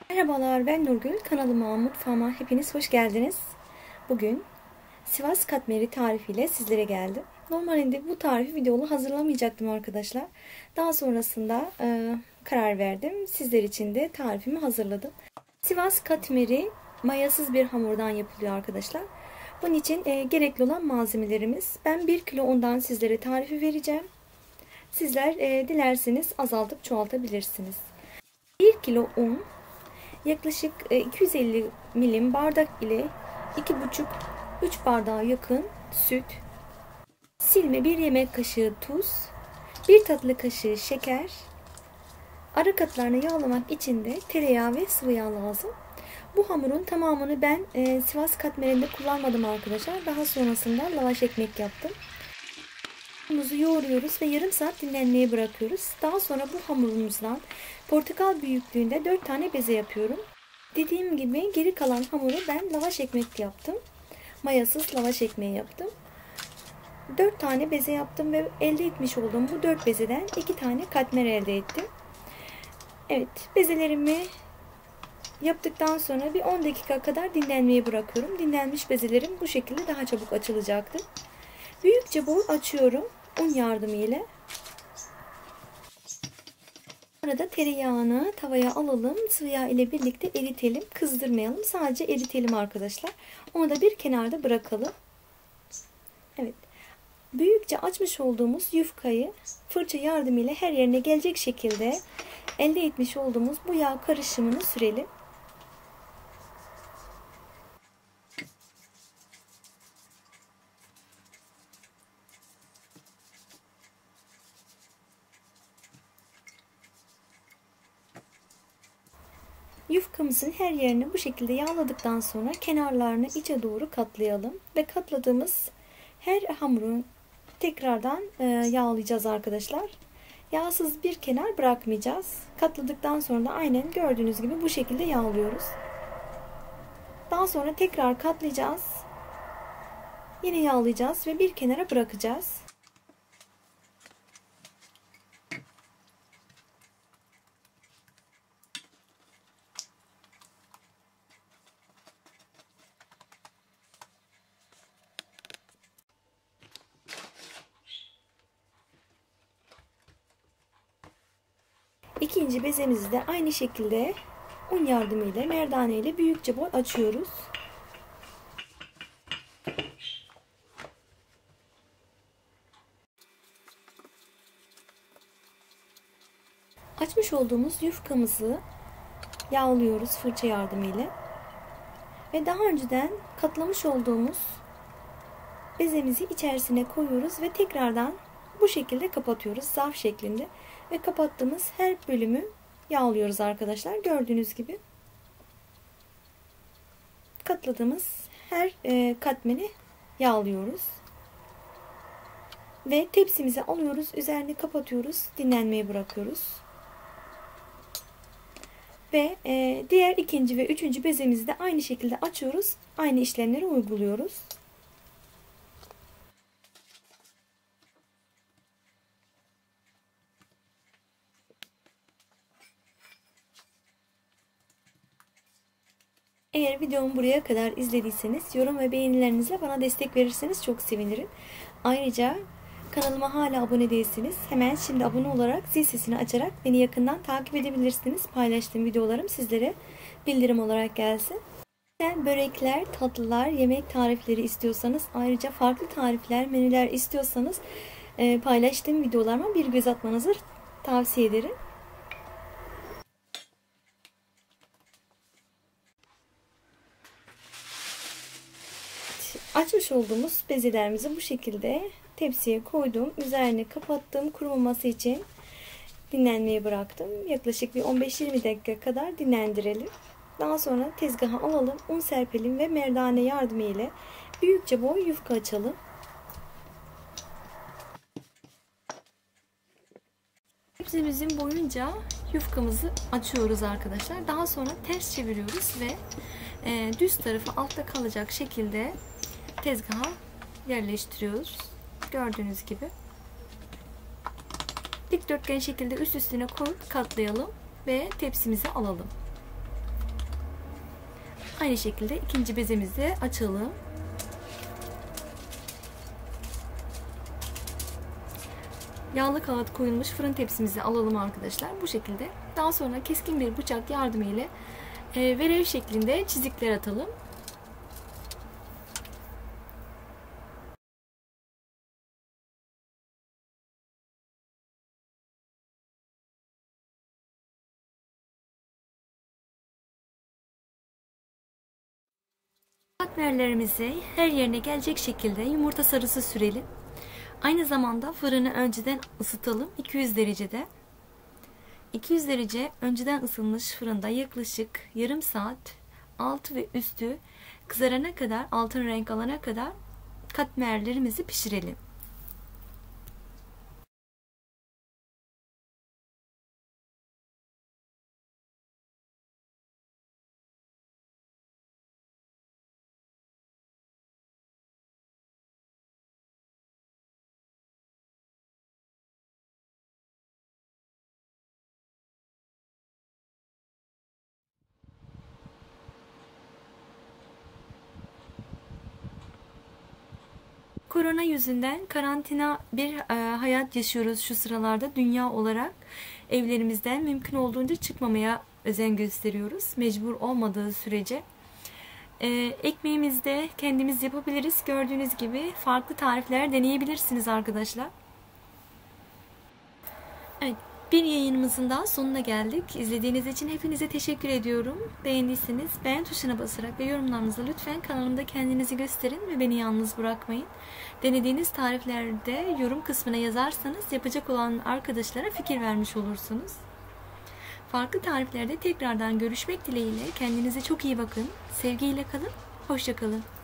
Merhabalar, ben Nurgül. Kanalıma, mutfağıma hepiniz hoş geldiniz. Bugün Sivas katmeri tarifiyle sizlere geldim. Normalde bu tarifi videolu hazırlamayacaktım arkadaşlar. Daha sonrasında karar verdim. Sizler için de tarifimi hazırladım. Sivas katmeri mayasız bir hamurdan yapılıyor arkadaşlar. Bunun için gerekli olan malzemelerimiz. Ben 1 kilo undan sizlere tarifi vereceğim. Sizler dilerseniz azaltıp çoğaltabilirsiniz. 1 kilo un, yaklaşık 250 milim bardak ile 2,5-3 bardağa yakın süt, silme 1 yemek kaşığı tuz, 1 tatlı kaşığı şeker, ara katlarını yağlamak için de tereyağı ve sıvı yağ lazım. Bu hamurun tamamını ben Sivas katmerinde kullanmadım arkadaşlar. Daha sonrasında lavaş ekmek yaptım. Hamurumuzu yoğuruyoruz ve yarım saat dinlenmeye bırakıyoruz. Daha sonra bu hamurumuzdan portakal büyüklüğünde 4 tane beze yapıyorum. Dediğim gibi geri kalan hamuru ben lavaş ekmek yaptım. Mayasız lavaş ekmeği yaptım. 4 tane beze yaptım ve elde etmiş olduğum bu 4 bezeden 2 tane katmer elde ettim. Evet, bezelerimi yaptıktan sonra bir 10 dakika kadar dinlenmeye bırakıyorum. Dinlenmiş bezelerim bu şekilde daha çabuk açılacaktır. Büyükçe boy açıyorum un yardımıyla. Arada tereyağını tavaya alalım. Sıvı yağ ile birlikte eritelim. Kızdırmayalım. Sadece eritelim arkadaşlar. Onu da bir kenarda bırakalım. Evet. Büyükçe açmış olduğumuz yufkayı fırça yardımıyla her yerine gelecek şekilde elde etmiş olduğumuz bu yağ karışımını sürelim. Yufkamızın her yerini bu şekilde yağladıktan sonra kenarlarını içe doğru katlayalım ve katladığımız her hamurun tekrardan yağlayacağız arkadaşlar. Yağsız bir kenar bırakmayacağız. Katladıktan sonra da aynen gördüğünüz gibi bu şekilde yağlıyoruz. Daha sonra tekrar katlayacağız. Yine yağlayacağız ve bir kenara bırakacağız. İkinci bezemizi de aynı şekilde un yardımıyla merdane ile büyükçe boy açıyoruz. Açmış olduğumuz yufkamızı yağlıyoruz fırça yardımıyla ve daha önceden katlamış olduğumuz bezemizi içerisine koyuyoruz ve tekrardan bu şekilde kapatıyoruz zarf şeklinde ve kapattığımız her bölümü yağlıyoruz arkadaşlar. Gördüğünüz gibi katladığımız her katmeni yağlıyoruz ve tepsimize alıyoruz, üzerini kapatıyoruz, dinlenmeye bırakıyoruz ve diğer ikinci ve üçüncü bezemizi de aynı şekilde açıyoruz, aynı işlemleri uyguluyoruz. Eğer videomu buraya kadar izlediyseniz yorum ve beğenilerinizle bana destek verirseniz çok sevinirim. Ayrıca kanalıma hala abone değilseniz hemen şimdi abone olarak zil sesini açarak beni yakından takip edebilirsiniz. Paylaştığım videolarım sizlere bildirim olarak gelsin. Börekler, tatlılar, yemek tarifleri istiyorsanız, ayrıca farklı tarifler, menüler istiyorsanız paylaştığım videolarıma bir göz atmanızı tavsiye ederim. Açmış olduğumuz bezelerimizi bu şekilde tepsiye koydum. Üzerini kapattım. Kurumaması için dinlenmeye bıraktım. Yaklaşık bir 15-20 dakika kadar dinlendirelim. Daha sonra tezgaha alalım. Un serpelim ve merdane yardımı ile büyükçe boy yufka açalım. Tepsimizin boyunca yufkamızı açıyoruz arkadaşlar. Daha sonra ters çeviriyoruz ve düz tarafı altta kalacak şekilde tezgaha yerleştiriyoruz. Gördüğünüz gibi. Dikdörtgen şekilde üst üstüne koyup katlayalım ve tepsimize alalım. Aynı şekilde ikinci bezemizi açalım. Yağlı kağıt koyulmuş fırın tepsimizi alalım arkadaşlar. Bu şekilde. Daha sonra keskin bir bıçak yardımıyla verev şeklinde çizikler atalım. Katmerlerimizi her yerine gelecek şekilde yumurta sarısı sürelim. Aynı zamanda fırını önceden ısıtalım 200 derecede. 200 derece önceden ısınmış fırında yaklaşık yarım saat altı ve üstü kızarana kadar, altın renk alana kadar katmerlerimizi pişirelim. Korona yüzünden karantina bir hayat yaşıyoruz şu sıralarda dünya olarak. Evlerimizden mümkün olduğunca çıkmamaya özen gösteriyoruz. Mecbur olmadığı sürece. Ekmeğimizi de kendimiz yapabiliriz. Gördüğünüz gibi farklı tarifler deneyebilirsiniz arkadaşlar. Evet, bir yayınımızın daha sonuna geldik. İzlediğiniz için hepinize teşekkür ediyorum. Beğendiyseniz beğen tuşuna basarak ve yorumlarınızla lütfen kanalımda kendinizi gösterin ve beni yalnız bırakmayın. Denediğiniz tariflerde yorum kısmına yazarsanız yapacak olan arkadaşlara fikir vermiş olursunuz. Farklı tariflerde tekrardan görüşmek dileğiyle kendinize çok iyi bakın. Sevgiyle kalın. Hoşça kalın.